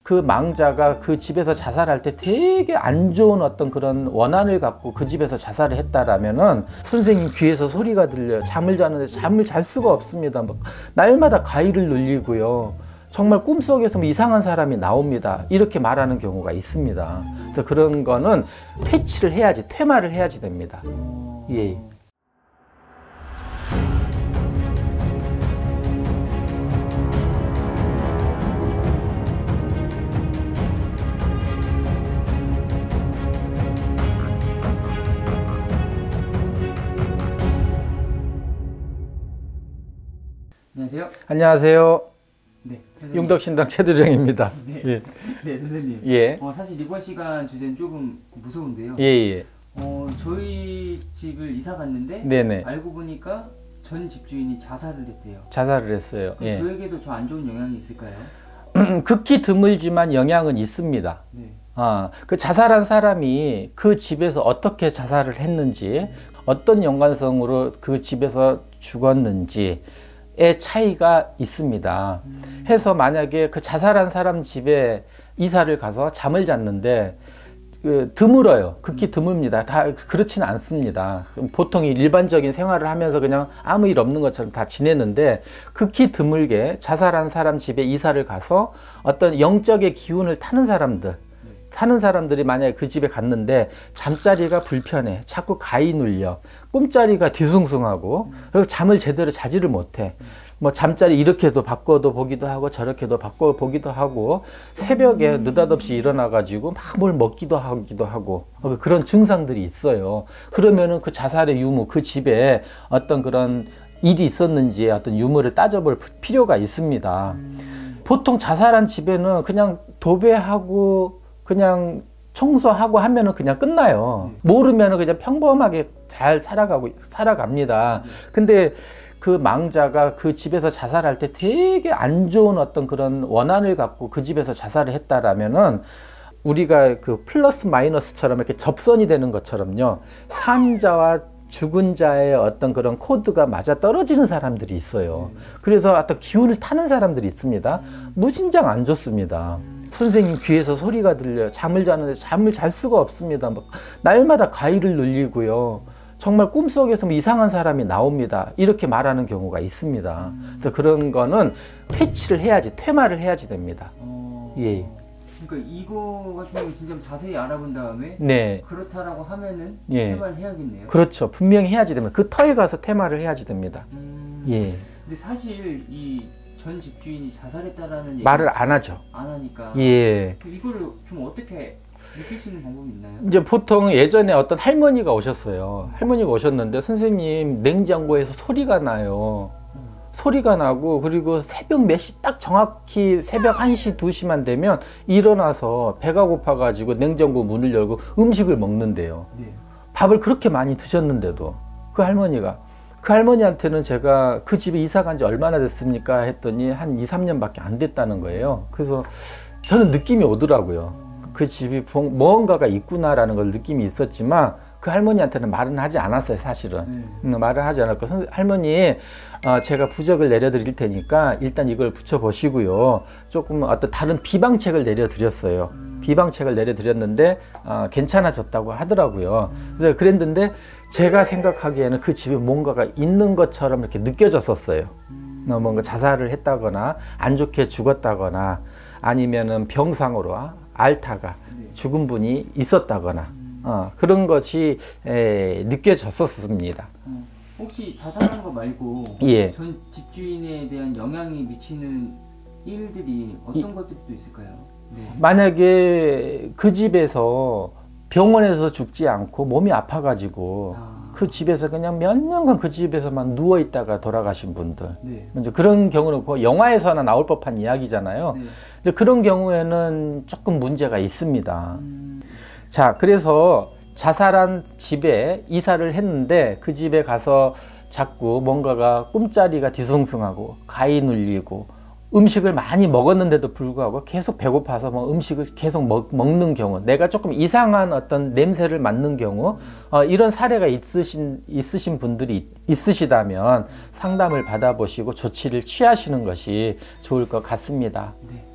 그 망자가 그 집에서 자살할 때 되게 안 좋은 어떤 그런 원한을 갖고 그 집에서 자살을 했다라면은 선생님 귀에서 소리가 들려요. 잠을 자는데 잠을 잘 수가 없습니다. 막 날마다 가위를 눌리고요. 정말 꿈속에서 뭐 이상한 사람이 나옵니다. 이렇게 말하는 경우가 있습니다. 그래서 그런 거는 퇴치를 해야지, 퇴마를 해야지 됩니다. 예. 안녕하세요. 안녕하세요. 네, 용덕신당 최두정입니다. 네, 예. 네 선생님. 예. 사실 이번 시간 주제는 조금 무서운데요. 예. 저희 집을 이사 갔는데 네네. 알고 보니까 전 집주인이 자살을 했대요. 자살을 했어요. 예. 저에게도 저 안 좋은 영향이 있을까요? 극히 드물지만 영향은 있습니다. 네. 그 자살한 사람이 그 집에서 어떻게 자살을 했는지, 어떤 연관성으로 그 집에서 죽었는지의 차이가 있습니다. 해서 만약에 그 자살한 사람 집에 이사를 가서 잠을 잤는데 드물어요. 극히 드뭅니다. 다 그렇지는 않습니다. 보통 일반적인 생활을 하면서 그냥 아무 일 없는 것처럼 다 지내는데, 극히 드물게 자살한 사람 집에 이사를 가서 어떤 영적의 기운을 타는 사람들이 만약에 그 집에 갔는데 잠자리가 불편해, 자꾸 가위 눌려, 꿈자리가 뒤숭숭하고, 그리고 잠을 제대로 자지를 못해, 뭐 잠자리 이렇게도 바꿔도 보기도 하고 저렇게도 바꿔 보기도 하고, 새벽에 느닷없이 일어나 가지고 막 뭘 먹기도 하고 그런 증상들이 있어요. 그러면은 그 자살의 유무, 그 집에 어떤 그런 일이 있었는지의 어떤 유무를 따져볼 필요가 있습니다. 보통 자살한 집에는 그냥 도배하고 그냥 청소하고 하면은 그냥 끝나요. 모르면은 그냥 평범하게 잘 살아갑니다. 근데 그 망자가 그 집에서 자살할 때 되게 안 좋은 어떤 그런 원한을 갖고 그 집에서 자살을 했다라면은, 우리가 그 플러스 마이너스처럼 이렇게 접선이 되는 것처럼요, 산자와 죽은 자의 어떤 그런 코드가 맞아 떨어지는 사람들이 있어요. 그래서 어떤 기운을 타는 사람들이 있습니다. 무진장 안 좋습니다. 선생님 귀에서 소리가 들려요. 잠을 자는데 잠을 잘 수가 없습니다. 막 날마다 가위를 눌리고요. 정말 꿈속에서 뭐 이상한 사람이 나옵니다. 이렇게 말하는 경우가 있습니다. 그래서 그런 거는 퇴치를 해야지, 퇴마를 해야지 됩니다. 예. 그러니까 이거 같은 경우 진짜 자세히 알아본 다음에, 네, 그렇다라고 하면은 예, 퇴마를 해야겠네요. 그렇죠. 분명히 해야지 됩니다. 그 터에 가서 퇴마를 해야지 됩니다. 예. 근데 사실 이 전 집주인이 자살했다라는 말을 안 하죠. 안 하니까. 예. 이거를 좀 어떻게 느낄 수 있는 방법이 있나요? 이제 보통 예전에 어떤 할머니가 오셨어요. 할머니가 오셨는데, 선생님 냉장고에서 소리가 나요. 소리가 나고, 그리고 새벽 몇 시, 딱 정확히 새벽 1시, 2시만 되면 일어나서 배가 고파가지고 냉장고 문을 열고 음식을 먹는데요. 네. 밥을 그렇게 많이 드셨는데도 그 할머니한테는 제가 그 집에 이사 간 지 얼마나 됐습니까? 했더니 한 2, 3년밖에 안 됐다는 거예요. 그래서 저는 느낌이 오더라고요. 그 집이 뭔가가 있구나라는 걸 느낌이 있었지만, 그 할머니한테는 말은 하지 않았어요, 사실은. 말을 하지 않았고, 할머니, 제가 부적을 내려드릴 테니까 일단 이걸 붙여보시고요. 조금 어떤 다른 비방책을 내려드렸어요. 비방책을 내려드렸는데 괜찮아졌다고 하더라고요. 그래서 그랬는데, 제가 생각하기에는 그 집에 뭔가가 있는 것처럼 이렇게 느껴졌었어요. 뭔가 자살을 했다거나 안 좋게 죽었다거나, 아니면은 병상으로 앓다가 죽은 분이 있었다거나, 그런 것이 느껴졌었습니다. 혹시 자살한 거 말고, 예, 전 집주인에 대한 영향이 미치는 일들이 어떤 것들도 있을까요? 네. 만약에 그 집에서 병원에서 죽지 않고 몸이 아파가지고 그 집에서 그냥 몇 년간 그 집에서만 누워 있다가 돌아가신 분들, 네, 이제 그런 경우는 영화에서나 나올 법한 이야기잖아요. 네. 이제 그런 경우에는 조금 문제가 있습니다. 자, 그래서 자살한 집에 이사를 했는데, 그 집에 가서 자꾸 뭔가가 꿈자리가 뒤숭숭하고 가위 눌리고, 음식을 많이 먹었는데도 불구하고 계속 배고파서 뭐 음식을 계속 먹는 경우, 내가 조금 이상한 어떤 냄새를 맡는 경우, 이런 사례가 있으신 분들이 있으시다면 상담을 받아보시고 조치를 취하시는 것이 좋을 것 같습니다. 네.